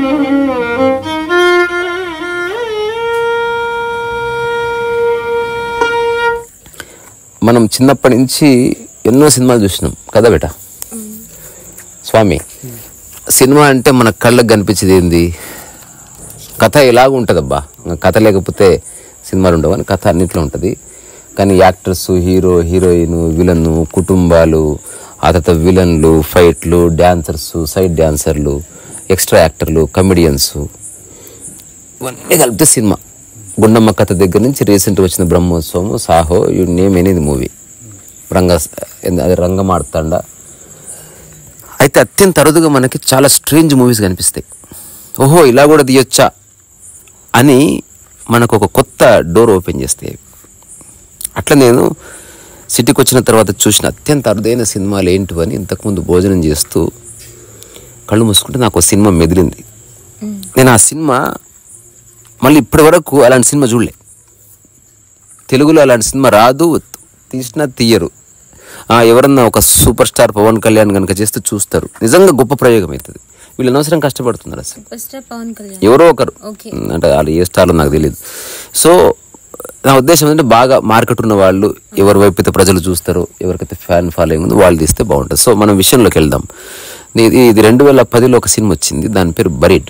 మనం చిన్నప్పటి నుంచి ఎన్నో సినిమాలు చూసినాం కదా బేట స్వామి. సినిమా అంటే మన కళ్ళకు కనిపించేది ఏంది? కథ ఎలాగ ఉంటుందబ్బా. కథ లేకపోతే సినిమాలు ఉండవు అని కథ అన్నింటిలో ఉంటుంది. కానీ యాక్టర్స్, హీరో, హీరోయిన్, విలన్, కుటుంబాలు, ఆ తర్వాత విలన్లు, ఫైట్లు, డ్యాన్సర్స్, సైడ్ డ్యాన్సర్లు, ఎక్స్ట్రా యాక్టర్లు, కమెడియన్స్, ఇవన్నీ కలిపితే సినిమా. గుండమ్మ కథ దగ్గర నుంచి రీసెంట్గా వచ్చిన Brahmotsavam, Saaho, you name anything movie, అది రంగమార్తాండ. అయితే అత్యంత అరుదుగా మనకి చాలా స్ట్రేంజ్ మూవీస్ కనిపిస్తాయి. ఓహో ఇలా కూడా తీయొచ్చా అని మనకు ఒక కొత్త డోర్ ఓపెన్ చేస్తాయి. అట్లా నేను సిటీకి వచ్చిన తర్వాత చూసిన అత్యంత అరుదైన సినిమాలు ఏంటివని ఇంతకుముందు భోజనం చేస్తూ కళ్ళు మూసుకుంటే నాకు ఒక సినిమా మెదిలింది. నేను ఆ సినిమా మళ్ళీ ఇప్పటి వరకు అలాంటి సినిమా చూడలే. తెలుగులో అలాంటి సినిమా రాదు, తీసినా తీయరు. ఎవరన్నా ఒక సూపర్ స్టార్ పవన్ కళ్యాణ్ కనుక చేస్తే చూస్తారు. నిజంగా గొప్ప ప్రయోగం అవుతుంది. వీళ్ళు అనవసరం కష్టపడుతున్నారు. అసలు ఎవరో ఒకరు అంటే వాళ్ళు ఏ స్టార్లో నాకు తెలియదు. సో నా ఉద్దేశం ఏంటంటే బాగా మార్కెట్ ఉన్న వాళ్ళు, ఎవరి వైపు అయితే ప్రజలు చూస్తారో, ఎవరికైతే ఫ్యాన్ ఫాలోయింగ్ ఉందో వాళ్ళు తీస్తే బాగుంటుంది. సో మనం విషయంలోకి వెళ్దాం. ఇది 2010లో ఒక సినిమా వచ్చింది, దాని పేరు బరీడ్.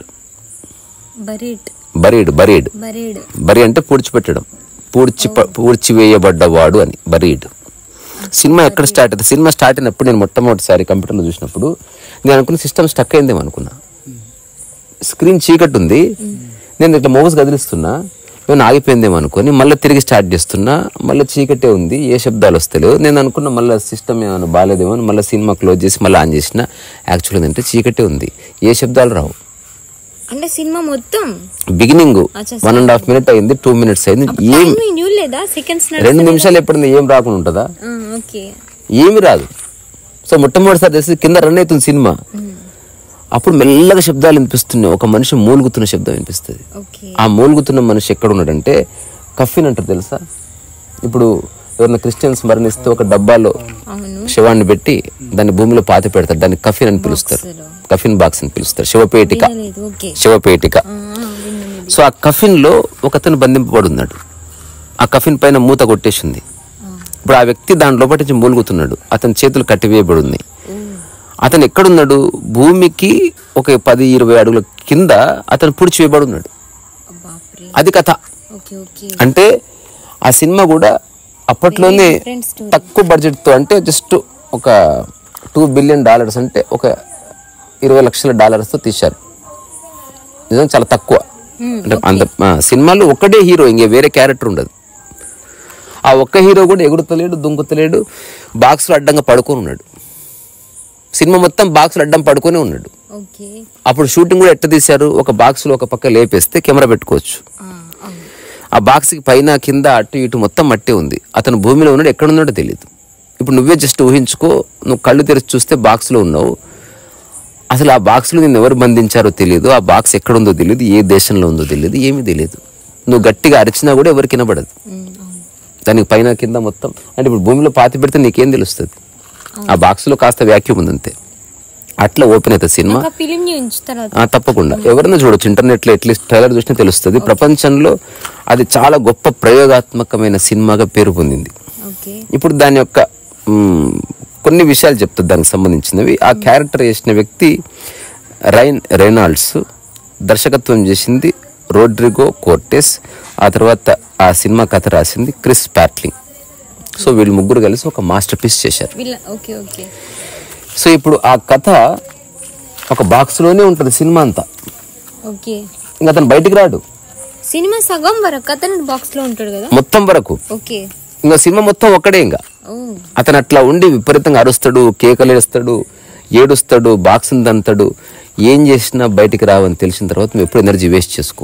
బరీ అంటే పూడ్చిపెట్టడం, పూడ్చివేయబడ్డవాడు అని బరీడ్. సినిమా ఎక్కడ స్టార్ట్ అవుతుంది? సినిమా స్టార్ట్ అయినప్పుడు నేను మొట్టమొదటిసారి కంప్యూటర్లో చూసినప్పుడు నేను అనుకున్న సిస్టమ్ స్టక్ అయిందేమో అనుకున్నా. స్క్రీన్ చీకటి ఉంది, నేను ఇట్లా మౌస్ కదిలిస్తున్నా, నేను ఆగిపోయిందేమో అనుకుని మళ్ళీ తిరిగి స్టార్ట్ చేస్తున్నా, మళ్ళీ చీకటే ఉంది, ఏ శబ్దాలు వస్తలేవు. నేను అనుకున్న మళ్ళీ సిస్టమ్ ఏమైనా బాగాలేదేమో అని మళ్ళీ సినిమా క్లోజ్ చేసి మళ్ళీ ఆన్ చేసిన. యాక్చువల్గా ఏంటంటే చీకటే ఉంది, ఏ శబ్దాలు రావు. అంటే సినిమా మొత్తం బిగినింగ్ 1.5 minute అయింది, 2 minutes అయింది, 2 నిమిషాలు ఎప్పుడైనా ఏం రాకుండా ఉంటుందా? ఏమి రాదు. సో మొట్టమొదటిసారి తెలిసి కింద రన్ అవుతుంది సినిమా. అప్పుడు మెల్లగా శబ్దాలు వినిపిస్తున్నాయి. ఒక మనిషి మూలుగుతున్న శబ్దం వినిపిస్తుంది. ఆ మూలుగుతున్న మనిషి ఎక్కడ ఉన్నాడంటే కఫిన్ అంటారు తెలుసా? ఇప్పుడు ఎవరైనా క్రిస్టియన్స్ మరణిస్తే ఒక డబ్బాలో శవాన్ని పెట్టి దాన్ని భూమిలో పాతి పెడతారు, దాన్ని కఫిన్ అని పిలుస్తారు, కఫిన్ బాక్స్ అని పిలుస్తారు, శవపేటిక. సో ఆ కఫిన్ లో ఒకతను బంధింపబడి ఉన్నాడు. ఆ కఫిన్ పైన మూత కొట్టేసింది. ఇప్పుడు ఆ వ్యక్తి దాని లోపటి నుంచి మూలుగుతున్నాడు. అతని చేతులు కట్టివేయబడి ఉన్నాయి. అతను ఎక్కడున్నాడు? భూమికి ఒక 10-20 అడుగుల కింద అతను పూడ్చివేయబడి ఉన్నాడు. అది కథ. అంటే ఆ సినిమా కూడా అప్పట్లోనే తక్కువ బడ్జెట్తో, అంటే జస్ట్ ఒక $2 billion అంటే ఒక $20 లక్షల తీశారు. నిజంగా చాలా తక్కువ. అంటే అంత సినిమాలో ఒక్కడే హీరో, ఇంకే వేరే క్యారెక్టర్ ఉండదు. ఆ ఒక్క హీరో కూడా ఎగురుతలేడు, దుంకుతలేడు, బాక్స్లో అడ్డంగా పడుకొని ఉన్నాడు. సినిమా మొత్తం బాక్స్లో అడ్డం పడుకొని ఉన్నాడు. అప్పుడు షూటింగ్ కూడా ఎట్లా తీశారు? ఒక బాక్స్లో ఒక పక్క లేపేస్తే కెమెరా పెట్టుకోవచ్చు. ఆ బాక్స్కి పైన కింద అటు ఇటు మొత్తం మట్టి ఉంది. అతను భూమిలో ఉన్నాడు, ఎక్కడ ఉన్నాడో తెలియదు. ఇప్పుడు నువ్వే జస్ట్ ఊహించుకో, నువ్వు కళ్ళు తెరిచి చూస్తే బాక్స్లో ఉన్నావు. అసలు ఆ బాక్స్లో నిన్ను ఎవరు బంధించారో తెలియదు, ఆ బాక్స్ ఎక్కడుందో తెలియదు, ఏ దేశంలో ఉందో తెలియదు, ఏమీ తెలియదు. నువ్వు గట్టిగా అరిచినా కూడా ఎవరికి వినబడదు. దానికి పైన కింద మొత్తం అంటే ఇప్పుడు భూమిలో పాతి పెడితే నీకేం తెలుస్తుంది? ఆ బాక్స్లో కాస్త వ్యాక్యూమ్ ఉంది అంతే. అట్లా ఓపెన్ అవుతుంది సినిమా. తప్పకుండా ఎవరైనా చూడొచ్చు, ఇంటర్నెట్లో అట్లీస్ట్ ట్రైలర్ చూసినా తెలుస్తుంది. ప్రపంచంలో అది చాలా గొప్ప ప్రయోగాత్మకమైన సినిమాగా పేరు పొందింది. ఇప్పుడు దాని యొక్క కొన్ని విషయాలు చెప్తుంది దానికి సంబంధించినవి. ఆ క్యారెక్టర్ చేసిన వ్యక్తి రైన్ రెనాల్డ్స్, దర్శకత్వం చేసింది రోడ్రిగో కోర్టెస్, ఆ తర్వాత ఆ సినిమా కథ రాసింది క్రిస్ ప్యాట్లింగ్. సో వీళ్ళు ముగ్గురు కలిసి ఒక మాస్టర్ పీస్ చేశారు. సో ఇప్పుడు ఆ కథ ఒక బాక్స్ లోనే ఉంటుంది సినిమా అంతా. ఇంకా అతను బయటికి రాడు. సినిమా సగం వరకు అతను బాక్స్ లో ఉంటాడు కదా, మొత్తం వరకు. ఇంకా సినిమా మొత్తం ఒక్కడే. ఇంకా అతను అట్లా ఉండి విపరీతంగా అరుస్తాడు, కేకలేస్తాడు, ఏడుస్తాడు, బాక్స్ దంతాడు. ఏం చేసినా బయటికి రావని తెలిసిన తర్వాత నువ్వు ఎప్పుడు ఎనర్జీ వేస్ట్ చేసుకో.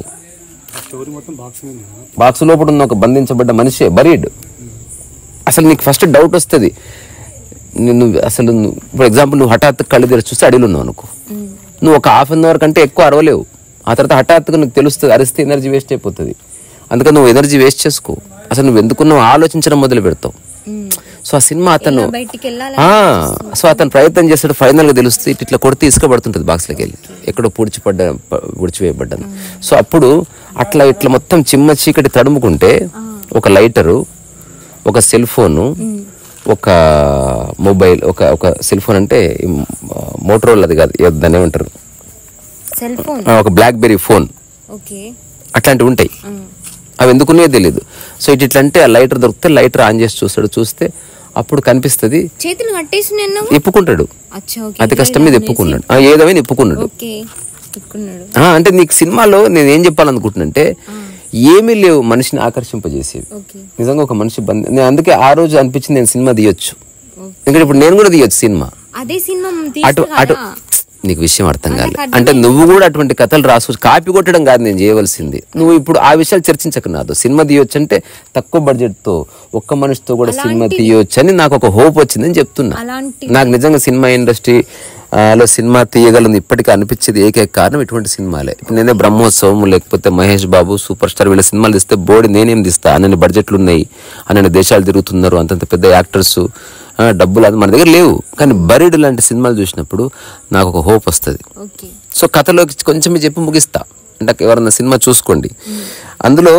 బాక్స్ లోపల ఉన్న ఒక బంధించబడ్డ మనిషే బరీడ్. అసలు నీకు ఫస్ట్ డౌట్ వస్తుంది. నువ్వు అసలు ఫర్ ఎగ్జాంపుల్ నువ్వు హఠాత్తు కళ్ళు తెరిచి చూస్తే అడిలో ఉన్నావు అనుకో, నువ్వు ఒక ½ an hour కంటే ఎక్కువ అరవలేవు. ఆ తర్వాత హఠాత్తుగా నీకు తెలుస్తుంది, అరిస్తే ఎనర్జీ వేస్ట్ అయిపోతుంది. అందుకని నువ్వు ఎనర్జీ వేస్ట్ చేసుకో. అసలు నువ్వు ఎందుకున్నావు ఆలోచించడం మొదలు పెడతావు. సో ఆ సినిమా అతను బయటికి వెళ్ళాలి. సో అతను ప్రయత్నం చేస్తాడు, ఫైనల్ గా తెలుస్తుంది ఇట్లా కొడితే ఇసుక పడుతుంటది బాక్స్లోకి వెళ్ళి, ఎక్కడో పూడ్చివేయబడ్డాను. సో అప్పుడు అట్లా ఇట్లా మొత్తం చిమ్మ చీకటి తడుముకుంటే ఒక లైటరు, ఒక సెల్ ఫోను, ఒక మొబైల్, ఒక సెల్ ఫోన్ అంటే మోటరోలా అది కాదు, దాన్ని ఏమంటారు, ఒక బ్లాక్బెర్రీ ఫోన్, అట్లాంటివి ఉంటాయి. అవి ఎందుకునే తెలియదు. సో ఇట్లా అంటే ఆ లైటర్ దొరికితే లైటర్ ఆన్ చేసి చూస్తాడు, చూస్తే అప్పుడు కనిపిస్తుంది, ఇప్పుకుంటాడు, అతి కష్టం మీద ఇప్పుకున్నాడు, ఏదైనా ఇప్పుకున్నాడు. అంటే నీకు సినిమాలో నేను ఏం చెప్పాలనుకుంటున్నానంటే ఏమీ లేవు మనిషిని ఆకర్షింపజేసేవి. నిజంగా ఒక మనిషి నేను అందుకే ఆ రోజు అనిపించింది నేను సినిమా తీయొచ్చు, ఎందుకంటే ఇప్పుడు నేను కూడా తీయొచ్చు సినిమా. అటు నీకు విషయం అర్థం కాలేదు అంటే నువ్వు కూడా అటువంటి కథలు రాసు, కాపీ కొట్టడం కాదు నేను చేయవలసింది. నువ్వు ఇప్పుడు ఆ విషయాలు చర్చించక నాదు. సినిమా తీయొచ్చు అంటే తక్కువ బడ్జెట్ తో ఒక్క మనిషితో కూడా సినిమా తీయొచ్చు అని నాకు ఒక హోప్ వచ్చిందని చెప్తున్నా. నాకు నిజంగా సినిమా ఇండస్ట్రీ లో సినిమా తీయగలను ఇప్పటికీ అనిపించేది ఏకైక కారణం ఇటువంటి సినిమాలే. ఇప్పుడు నేనే బ్రహ్మోత్సవం లేకపోతే మహేష్ బాబు సూపర్ స్టార్ వీళ్ళ సినిమాలు తీస్తే బోర్డు నేనేం తీస్తా, అన్ని బడ్జెట్లు ఉన్నాయి, అన్ని దేశాలు తిరుగుతున్నారు, అంతంత పెద్ద యాక్టర్స్, డబ్బులు అది మన దగ్గర లేవు. కానీ బరీడ్ లాంటి సినిమాలు చూసినప్పుడు నాకు ఒక హోప్ వస్తుంది. సో కథలోకి కొంచెం చెప్పి ముగిస్తా, అంటే ఎవరన్నా సినిమా చూసుకోండి. అందులో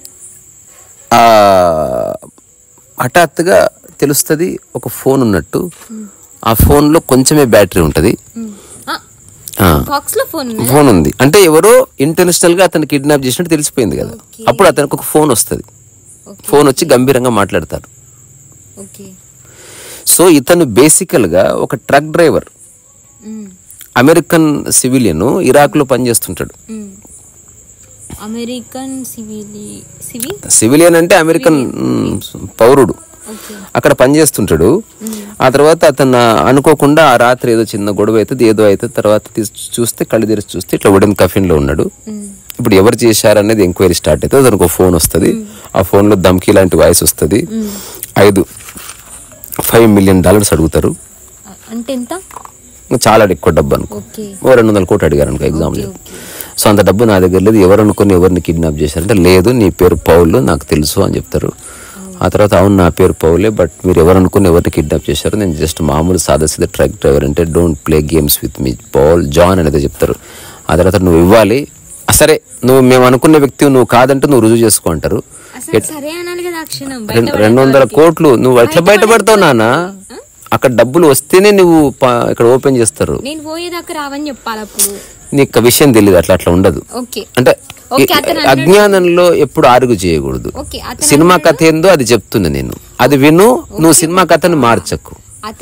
హఠాత్తుగా తెలుస్తుంది ఒక ఫోన్ ఉన్నట్టు, ఆ ఫోన్ లో కొంచెమే బ్యాటరీ ఉంటది, ఫోన్ ఉంది అంటే ఎవరో ఇంటర్నేషనల్ గా అతను కిడ్నాప్ చేసినట్టు తెలిసిపోయింది కదా. అప్పుడు అతనికి ఒక ఫోన్ వస్తుంది, ఫోన్ వచ్చి గంభీరంగా మాట్లాడతారు. సో ఇతను బేసికల్ గా ఒక truck driver, American civilian, Iraq లో పనిచేస్తుంటాడు. సివిలియన్ అంటే అమెరికన్ పౌరుడు, అక్కడ పనిచేస్తుంటాడు. ఆ తర్వాత అతను అనుకోకుండా ఆ రాత్రి ఏదో చిన్న గొడవ అవుతుంది, ఏదో అవుతుంది. తర్వాత చూస్తే కళ్ళు తెరిచి చూస్తే ఇట్లా వుడెన్ కఫిన్ లో ఉన్నాడు. ఇప్పుడు ఎవరు చేశారనేది ఎంక్వైరీ స్టార్ట్ అవుతుంది. అతనికి ఒక ఫోన్ వస్తుంది, ఆ ఫోన్ లో ధమ్కీ లాంటి వాయిస్ వస్తుంది. $5 million అడుగుతారు, చాలా ఎక్కువ డబ్బు అనుకో, 200 కోట్లు అడిగారు అనుకో ఎగ్జాంపుల్. సో అంత డబ్బు నా దగ్గర లేదు, ఎవరు అనుకుని ఎవరిని కిడ్నాప్ చేశారంటే లేదు నీ పేరు పౌల్ నాకు తెలుసు అని చెప్తారు. ఆ తర్వాత అవును నా పేరు పౌలే, బట్ మీరు ఎవరు అనుకుని ఎవరిని కిడ్నాప్ చేశారు, నేను జస్ట్ మామూలు సాదాసీదా ట్రక్ డ్రైవర్, అంటే don't play games with me Paul John అనేది చెప్తారు. ఆ తర్వాత నువ్వు ఇవ్వాలి, సరే నువ్వు మేము అనుకున్న వ్యక్తి నువ్వు కాదంటే నువ్వు రుజువు చేసుకో అంటారు. 200 కోట్లు నువ్వు ఎట్లా బయటపడతావు నాన్న, అక్కడ డబ్బులు వస్తేనే నువ్వు ఇక్కడ ఓపెన్ చేస్తారు, నీకు విషయం తెలియదు. అట్లా ఉండదు, అంటే అజ్ఞానంలో ఎప్పుడు ఆరుగు చేయకూడదు. సినిమా కథ ఏందో అది చెప్తున్నా నేను, అది విను, నువ్వు సినిమా కథను మార్చకు.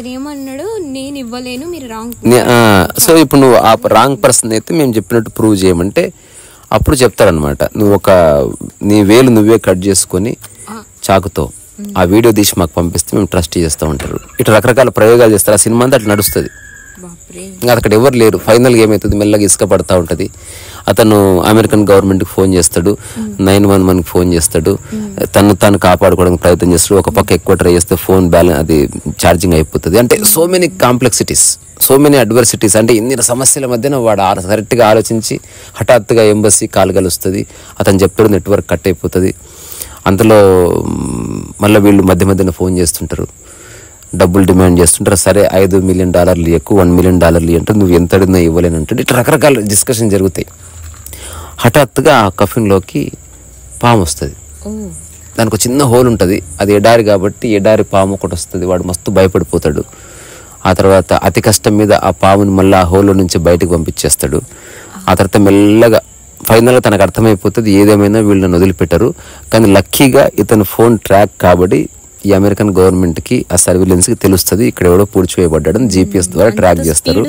సో ఇప్పుడు నువ్వు ఆ రాంగ్ పర్సన్ అయితే మేము చెప్పినట్టు ప్రూవ్ చేయమంటే అప్పుడు చెప్తారనమాట, నువ్వు నీ వేలు నువ్వే కట్ చేసుకొని చాకుతో ఆ వీడియో తీసి మాకు పంపిస్తే మేము ట్రస్ట్ చేస్తూ ఉంటారు. ఇట్లా రకరకాల ప్రయోగాలు చేస్తారు. ఆ సినిమా అంతా అట్లా నడుస్తుంది. ఇంకా అక్కడ ఎవరు లేరు. ఫైనల్గా ఏమవుతుంది, మెల్లగా ఇసుక పడతా ఉంటుంది. అతను అమెరికన్ గవర్నమెంట్కి ఫోన్ చేస్తాడు, 911కి ఫోన్ చేస్తాడు, తను కాపాడుకోవడానికి ప్రయత్నం చేస్తాడు. ఒక పక్క ఎక్కువ ట్రై చేస్తే ఫోన్ బ్యాలెన్స్ అది ఛార్జింగ్ అయిపోతుంది. అంటే so many complexities, so many adversities. అంటే ఇన్ని సమస్యల మధ్యన వాడు కరెక్ట్గా ఆలోచించి హఠాత్తుగా ఎంబసీ కాల్ కలుస్తుంది, అతను చెప్పాడు నెట్వర్క్ కట్ అయిపోతుంది. అంతలో మళ్ళీ వీళ్ళు మధ్యన ఫోన్ చేస్తుంటారు, డబ్బులు డిమాండ్ చేస్తుంటారు. సరే $5 million ఎక్కువ, $1 million అంటే నువ్వు ఎంత అడిగినా ఇవ్వలేను అంటే ఇట్లా రకరకాల డిస్కషన్ జరుగుతాయి. హఠాత్తుగా ఆ కఫిన్లోకి పాము వస్తుంది. దానికి ఒక చిన్న హోల్ ఉంటుంది, అది ఎడారి కాబట్టి ఎడారి పాము ఒకటి వస్తుంది. వాడు మస్తు భయపడిపోతాడు. ఆ తర్వాత అతి కష్టం మీద ఆ పాముని మళ్ళీ ఆ హోల్లో నుంచి బయటకు పంపించేస్తాడు. ఆ తర్వాత మెల్లగా ఫైనల్గా తనకు అర్థమైపోతుంది ఏదేమైనా వీళ్ళని వదిలిపెట్టారు. కానీ లక్కీగా ఇతను ఫోన్ ట్రాక్ కాబట్టి ఈ అమెరికన్ గవర్నమెంట్ కి ఆ సర్విలెన్స్ కి తెలుస్తుంది ఇక్కడ ఎవడో పూడ్చివేయబడ్డాడని. GPS ద్వారా ట్రాక్ చేస్తారు.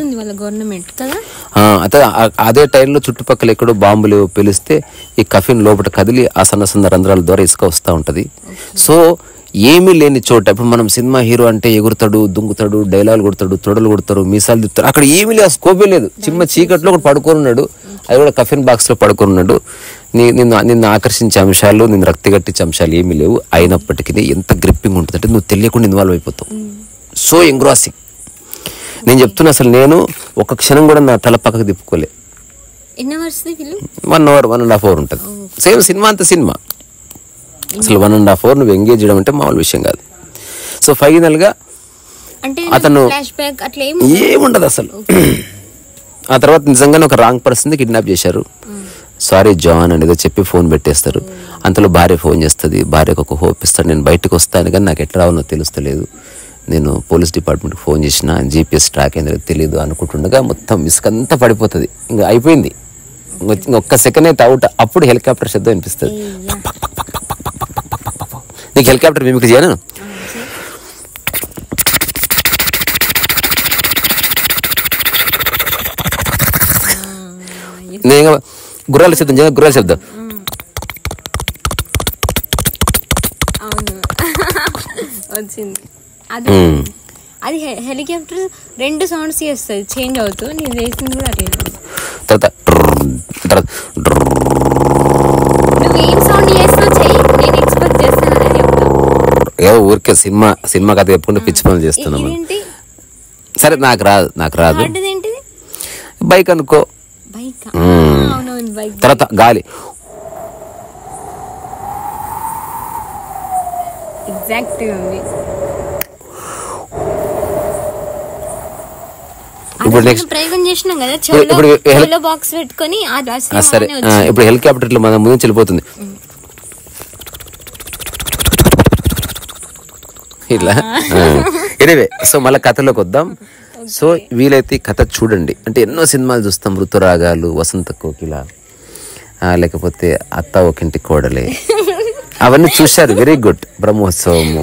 అదే టైంలో చుట్టుపక్కల ఎక్కడో బాంబులు పేలిస్తే ఈ కఫిన్ లోపల కదిలి ఆ సన్న రంధ్రాల ద్వారా ఇసుక వస్తూ ఉంటది. సో ఏమీ లేని చోట ఇప్పుడు మనం సినిమా హీరో అంటే ఎగురుతాడు, దుంగుతాడు, డైలాగులు కొడతాడు, తొడలు కొడతారు, మీసాలు తిప్పుతారు. అక్కడ ఏమీ లేదు, స్కోపే లేదు. చిన్న చీకట్లో ఒకటి పడుకొని ఉన్నాడు, అది కూడా కఫిన్ బాక్స్ లో పడుకొని ఉన్నాడు. నిన్ను ఆకర్షించే అంశాలు, నిన్ను రక్తి కట్టించే అంశాలు ఏమీ లేవు. అయినప్పటికీ ఎంత గ్రిప్పింగ్ ఉంటుంది అంటే నువ్వు తెలియకుండా ఇన్వాల్వ్ అయిపోతావు. So engrossing. నేను చెప్తున్నా, అసలు నేను ఒక క్షణం కూడా నా తల పక్కకు తిప్పుకోలే. 1 hour 1.5 hour ఉంటుంది. సేమ్ సినిమా అంత సినిమా. అసలు 1.5 hour నువ్వు ఎంగేజ్ చేయడం అంటే మామూలు విషయం కాదు. సో ఫైనల్ గా అంటే అతను ఫ్లాష్ బ్యాక్ అట్లా ఏముండదు అసలు. ఆ తర్వాత నిజంగానే ఒక రాంగ్ పర్సన్ కిడ్నాప్ చేశారు. సారీ జాన్ అని ఏదో చెప్పి ఫోన్ పెట్టేస్తారు. అంతలో భార్య ఫోన్ చేస్తుంది, భార్యకు ఒక హోప్ ఇస్తాడు, నేను బయటకు వస్తాను కానీ నాకు ఎట్లా రావాలో తెలుస్తలేదు, నేను పోలీస్ డిపార్ట్మెంట్కి ఫోన్ చేసిన, జీపీఎస్ ట్రాక్ ఏందో తెలియదు అనుకుంటుండగా మొత్తం ఇసుకంతా పడిపోతుంది. ఇంకా అయిపోయింది, ఒక్క సెకండ్ అయితే అవుట్. అప్పుడు హెలికాప్టర్ శబ్దం వినిపిస్తుంది. నీకు హెలికాప్టర్ మిమిక్రీ చేయను. నేను గుర్రాల శబ్దం చేయ, గుర్రాల శబ్దం వచ్చింది. అది అది హెలికాప్టర్ 2 సౌండ్స్ చేస్తుంది, చేంజ్ అవుతూ. నేను చేసింది కూడా అట్లా. నువ్వు ఏం సౌండ్ చేస్తావు చెయ్యి, నేను ఎక్స్పెక్ట్ చేస్తానని చెప్తా. ఏదో ఊరికే సినిమా కథ చెప్పుకుంటే పిచ్చి పనులు చేస్తున్నాము. సరే నాకు రాదు. బైక్ అనుకో, తర్వాత గాలి ఎగ్జాక్ట్ ఉంది. ఇప్పుడు నెక్స్ట్ ప్రయోగం చేసినాం కదా, చెవులో బాక్స్ పెట్టుకొని. సరే ఇప్పుడు హెలికాప్టర్ ఇట్లా మన ముందు వెళ్ళిపోతుంది ఇట్లా. ఎనివే సో మళ్ళీ కథలోకి వద్దాం. సో వీలైతే కథ చూడండి. అంటే ఎన్నో సినిమాలు చూస్తాం, ఋతురాగాలు, వసంత కోకిల, లేకపోతే అత్త ఒకింటి కోడలే, అవన్నీ చూశారు. Very good. బ్రహ్మోత్సవము,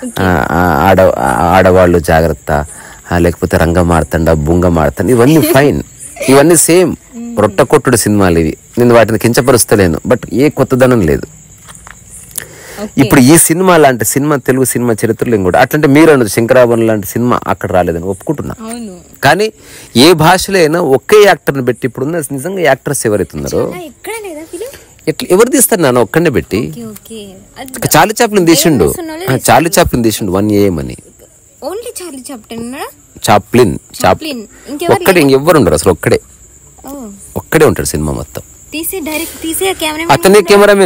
ఆడవాళ్ళు జాగ్రత్త, లేకపోతే రంగ మార్తండ, బుంగ మార్తండ, ఇవన్నీ ఫైన్, ఇవన్నీ సేమ్ రొట్ట కొట్టుడు సినిమాలు ఇవి. నేను వాటిని కించపరుస్తలేను, బట్ ఏ కొత్తదనం లేదు. ఇప్పుడు ఈ సినిమా లాంటి సినిమా తెలుగు సినిమా చరిత్రలో కూడా అట్లాంటి మీరు అన్నది శంకరాభరణం లాంటి సినిమా అక్కడ రాలేదని ఒప్పుకుంటున్నా. కానీ ఏ భాషలో అయినా ఒకే యాక్టర్ని పెట్టి ఇప్పుడు నిజంగా యాక్టర్స్ ఎవరైతున్నారో ఎవరు తీస్తారు నాన్న ఒక్కడే పెట్టి. చార్లీ చాప్లిన్ తీసిండు 1AM అని. చాప్లిన్ ఒక్కడే, ఇంకెవ్వరు ఉండరు అసలు. ఒక్కడే ఉంటాడు సినిమా మొత్తం. అతనే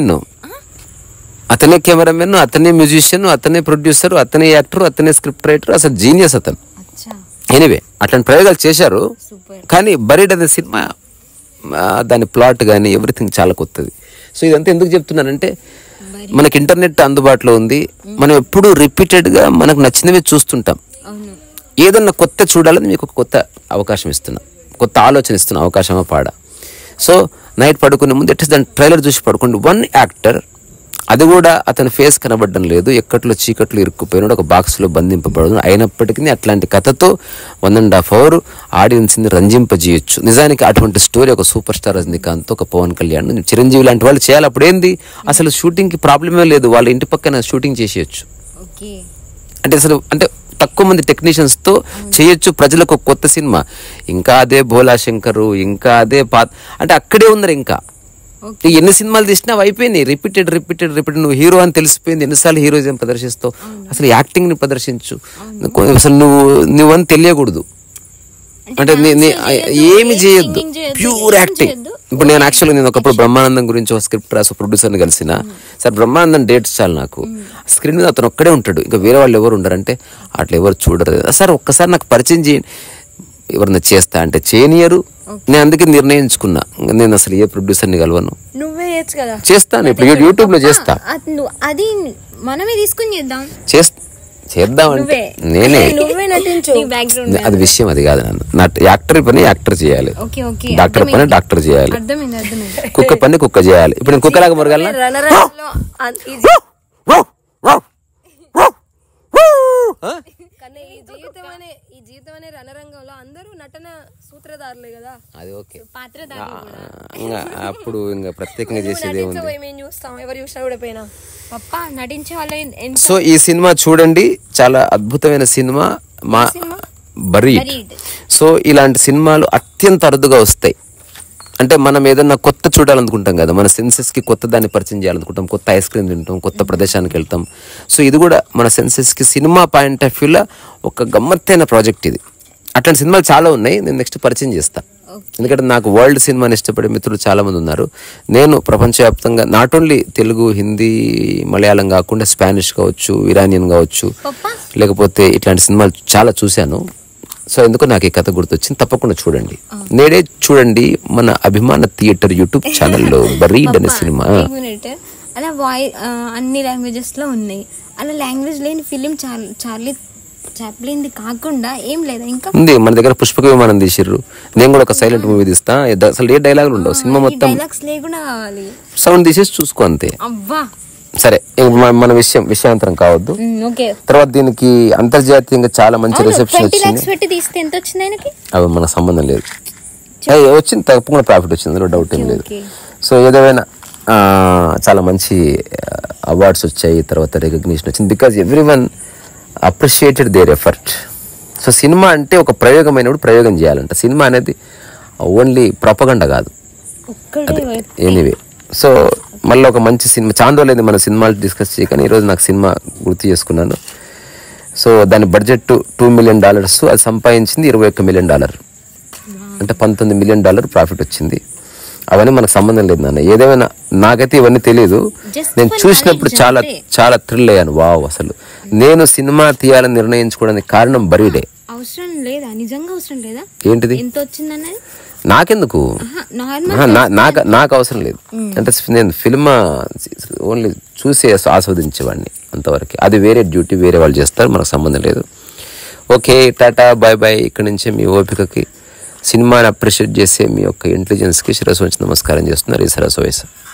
కెమెరామెన్, అతనే మ్యూజిషియన్, అతనే ప్రొడ్యూసర్, అతనే యాక్టర్, అతనే స్క్రిప్ట్ రైటర్. అసలు జీనియస్ అతను. ఎనీవే అట్లాంటి ప్రయోగాలు చేశారు. కానీ బరీడ్ అనే సినిమా, దాని ప్లాట్ కానీ ఎవ్రీథింగ్ చాలా కొత్తది. సో ఇదంతా ఎందుకు చెప్తున్నానంటే, మనకి ఇంటర్నెట్ అందుబాటులో ఉంది. మనం ఎప్పుడు రిపీటెడ్గా మనకు నచ్చినవి చూస్తుంటాం. ఏదన్నా కొత్త చూడాలని మీకు ఒక కొత్త అవకాశం ఇస్తున్నా, కొత్త ఆలోచన ఇస్తున్నా. అవకాశమా పాడా. సో నైట్ పడుకునే ముందు ఎట్లా దాని ట్రైలర్ చూసి పడుకోండి. 1 యాక్టర్, అది కూడా అతని ఫేస్ కనబడడం లేదు, ఎక్కట్లో చీకట్లో ఇరుక్కుపోయినాడు, ఒక బాక్స్లో బంధింపబడదు. అయినప్పటికీ అట్లాంటి కథతో 1.5 hour ఆడియన్స్ని రంజింపజేయొచ్చు. నిజానికి అటువంటి స్టోరీ ఒక సూపర్ స్టార్ రజనీకాంత్, ఒక పవన్ కళ్యాణ్, చిరంజీవి లాంటి వాళ్ళు చేయాలి. అప్పుడు ఏంది, అసలు షూటింగ్కి ప్రాబ్లమే లేదు, వాళ్ళ ఇంటి పక్కన షూటింగ్ చేసేయచ్చు. అంటే తక్కువ మంది టెక్నీషియన్స్తో చేయొచ్చు. ప్రజలకు ఒక కొత్త సినిమా. ఇంకా అదే భోలా శంకరు, ఇంకా అదే అంటే అక్కడే ఉన్నారు. ఇంకా ఎన్ని సినిమాలు తీసినా అయిపోయినాయి. రిపీటెడ్. నువ్వు హీరో అని తెలిసిపోయింది. ఎన్నిసార్లు హీరోయిజం ప్రదర్శిస్తావు? అసలు యాక్టింగ్ ని ప్రదర్శించు. అసలు నువ్వని తెలియకూడదు. అంటే ఏమి చేయొద్దు, ప్యూర్ యాక్టింగ్. ఇప్పుడు నేను యాక్చువల్గా నేను ఒకప్పుడు బ్రహ్మానందం గురించి ఒక స్క్రిప్ట్ రాసి ప్రొడ్యూసర్ని కలిసిన. సార్ బ్రహ్మానందం డేట్స్ చాలు నాకు, స్క్రీన్ మీద అతను ఒక్కడే ఉంటాడు, ఇంకా వేరే వాళ్ళు ఎవరు ఉండరంటే అట్లా ఎవరు చూడరు. సార్ ఒక్కసారి నాకు పరిచయం చేయండి. ఎవరన్నా చేస్తా అంటే చేయనియరు. నేను అందుకే నిర్ణయించుకున్నా, నేను అసలు ఏ ప్రొడ్యూసర్ని కలవను. నువ్వే చేయొచ్చు కదా. చేస్తాను, ఇప్పుడు యూట్యూబ్ లో చేస్తా. అది మనమే తీసుకుని చేద్దాం అంటే నేనే. అది విషయం అది కాదు. నా యాక్టర్ పని యాక్టర్ చేయాలి, డాక్టర్ పని డాక్టర్ చేయాలి, కుక్క పని కుక్క చేయాలి. ఇప్పుడు నేను కుక్కలాగా మురగాల. ఈ జీవితం అనే రణరంగంలో అందరూ నటన సూత్రధారులే కదా. అది ఓకే. అప్పుడు ఇంకా ప్రత్యేకంగా చేసేది చూస్తాం, ఎవరు చూసినా కూడా పోయినా పప్ప నటించే వాళ్ళ. సో ఈ సినిమా చూడండి, చాలా అద్భుతమైన సినిమా, మా బరీడ్. సో ఇలాంటి సినిమాలు అత్యంత అరుదుగా వస్తాయి. అంటే మనం ఏదన్నా కొత్త చూడాలనుకుంటాం కదా, మన సెన్సెస్కి కొత్త దాన్ని పరిచయం చేయాలనుకుంటాం, కొత్త ఐస్ క్రీమ్ తింటాం, కొత్త ప్రదేశానికి వెళ్తాం. సో ఇది కూడా మన సెన్సెస్కి సినిమా పాయింట్ ఆఫ్ వ్యూలో ఒక గమ్మత్తైన ప్రాజెక్ట్ ఇది. అట్లాంటి సినిమాలు చాలా ఉన్నాయి, నేను నెక్స్ట్ పరిచయం చేస్తా. ఎందుకంటే నాకు వరల్డ్ సినిమాని ఇష్టపడే మిత్రులు చాలా మంది ఉన్నారు. నేను ప్రపంచవ్యాప్తంగా నాట్ ఓన్లీ తెలుగు, హిందీ, మలయాళం కాకుండా స్పానిష్ కావచ్చు, ఇరానియన్ కావచ్చు, లేకపోతే ఇట్లాంటి సినిమాలు చాలా చూశాను. సో ఎందుకో నాకు ఈ కథ గుర్తొచ్చింది. తప్పకుండా చూడండి, నేడే చూడండి మన అభిమాన థియేటర్ యూట్యూబ్ ఛానల్లో బరీడ్ అనే సినిమా. అలా అన్ని లాంగ్వేజెస్ లో ఉన్నాయి. అలా లాంగ్వేజ్ లేని ఫిలిం చార్లీ చాప్లిన్ కాకుండా ఏం లేదా ఇంకా ఉంది మన దగ్గర. పుష్పక విమానం తీసిర్రు, నేను కూడా ఒక సైలెంట్ మూవీ తీస్తా. అసలు ఏ డైలాగులు ఉండవు, సినిమా మొత్తం డైలాగ్స్ లేకుండా కావాలి, సౌండ్ తీసేసి చూసుకో అంతే. అవ్వా సరే, మన విషయాంతరం కావద్దు. తర్వాత దీనికి అంతర్జాతీయంగా చాలా మంచి రిసెప్షన్ వచ్చింది. అవి మనకు సంబంధం లేదు, వచ్చింది తప్పకుండా ప్రాఫిట్ వచ్చింది, అందులో డౌట్ ఏం లేదు. సో ఏదేమైనా చాలా మంచి అవార్డ్స్ వచ్చాయి, తర్వాత రికగ్నిషన్ వచ్చింది, because everyone appreciated their effort. So సినిమా అంటే ఒక ప్రయోగమైనప్పుడు ప్రయోగం చేయాలంట. సినిమా అనేది ఓన్లీ ప్రొపగండా కాదు. ఎనీవే, సో మళ్ళీ ఒక మంచి సినిమా చాలా రోజులైంది మన సినిమాలు డిస్కస్ చేయకని, ఈరోజు నాకు సినిమా గుర్తు చేసుకున్నాను. సో దాని బడ్జెట్ $2 million, అది సంపాదించింది $21 million, అంటే $19 million ప్రాఫిట్ వచ్చింది. అవన్నీ మనకు సంబంధం లేదు నాన్న. ఏదేమైనా నాకైతే ఇవన్నీ తెలియదు, నేను చూసినప్పుడు చాలా చాలా థ్రిల్ అయ్యాను. వావ్, అసలు నేను సినిమా తీయాలని నిర్ణయించుకోవడానికి కారణం బరీడే. ఏంటిది నాకెందుకు, నాకు అవసరం లేదు. అంటే నేను ఫిల్మ్ ఓన్లీ చూసి ఆస్వాదించేవాడిని అంతవరకు. అది వేరే డ్యూటీ, వేరే వాళ్ళు చేస్తారు, మనకు సంబంధం లేదు. Okay, tata, bye bye. ఇక్కడి నుంచే మీ ఓపికకి, సినిమాని అప్రిషియేట్ చేసే మీ యొక్క ఇంటెలిజెన్స్కి శిరస్సు వంచి నమస్కారం చేస్తున్నారు ఈ సరస్సు వయసు.